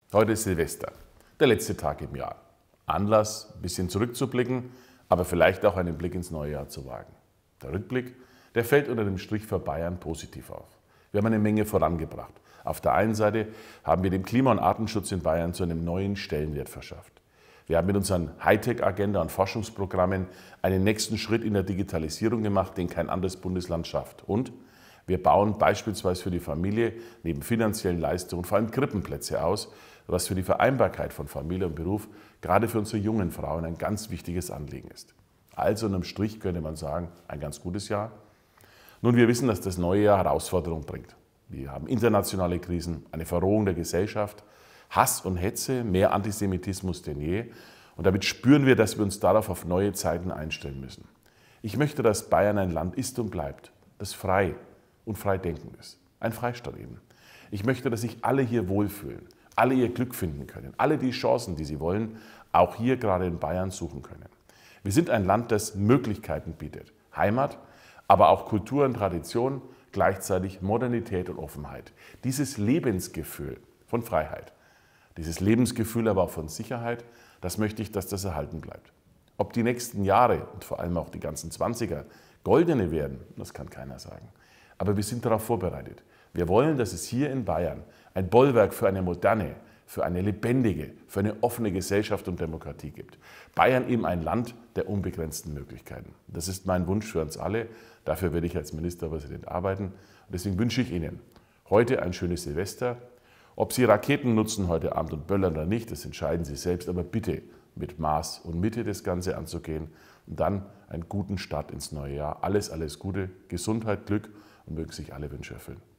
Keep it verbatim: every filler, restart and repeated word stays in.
Heute ist Silvester, der letzte Tag im Jahr. Anlass, ein bisschen zurückzublicken, aber vielleicht auch einen Blick ins neue Jahr zu wagen. Der Rückblick, der fällt unter dem Strich für Bayern positiv auf. Wir haben eine Menge vorangebracht. Auf der einen Seite haben wir dem Klima- und Artenschutz in Bayern zu einem neuen Stellenwert verschafft. Wir haben mit unseren Hightech-Agenda und Forschungsprogrammen einen nächsten Schritt in der Digitalisierung gemacht, den kein anderes Bundesland schafft. Und wir bauen beispielsweise für die Familie neben finanziellen Leistungen vor allem Krippenplätze aus, was für die Vereinbarkeit von Familie und Beruf gerade für unsere jungen Frauen ein ganz wichtiges Anliegen ist. Also unterm Strich könnte man sagen, ein ganz gutes Jahr. Nun, wir wissen, dass das neue Jahr Herausforderungen bringt. Wir haben internationale Krisen, eine Verrohung der Gesellschaft, Hass und Hetze, mehr Antisemitismus denn je. Und damit spüren wir, dass wir uns darauf auf neue Zeiten einstellen müssen. Ich möchte, dass Bayern ein Land ist und bleibt, das frei und frei denkend ist. Ein Freistaat eben. Ich möchte, dass sich alle hier wohlfühlen, alle ihr Glück finden können, alle die Chancen, die sie wollen, auch hier gerade in Bayern suchen können. Wir sind ein Land, das Möglichkeiten bietet. Heimat, aber auch Kultur und Tradition, gleichzeitig Modernität und Offenheit. Dieses Lebensgefühl von Freiheit, dieses Lebensgefühl aber auch von Sicherheit, das möchte ich, dass das erhalten bleibt. Ob die nächsten Jahre und vor allem auch die ganzen Zwanziger goldene werden, das kann keiner sagen. Aber wir sind darauf vorbereitet. Wir wollen, dass es hier in Bayern ein Bollwerk für eine moderne, für eine lebendige, für eine offene Gesellschaft und Demokratie gibt. Bayern eben ein Land der unbegrenzten Möglichkeiten. Das ist mein Wunsch für uns alle. Dafür werde ich als Ministerpräsident arbeiten. Und deswegen wünsche ich Ihnen heute ein schönes Silvester. Ob Sie Raketen nutzen heute Abend und böllern oder nicht, das entscheiden Sie selbst. Aber bitte mit Maß und Mitte das Ganze anzugehen und dann einen guten Start ins neue Jahr. Alles, alles Gute, Gesundheit, Glück und mögen sich alle Wünsche erfüllen.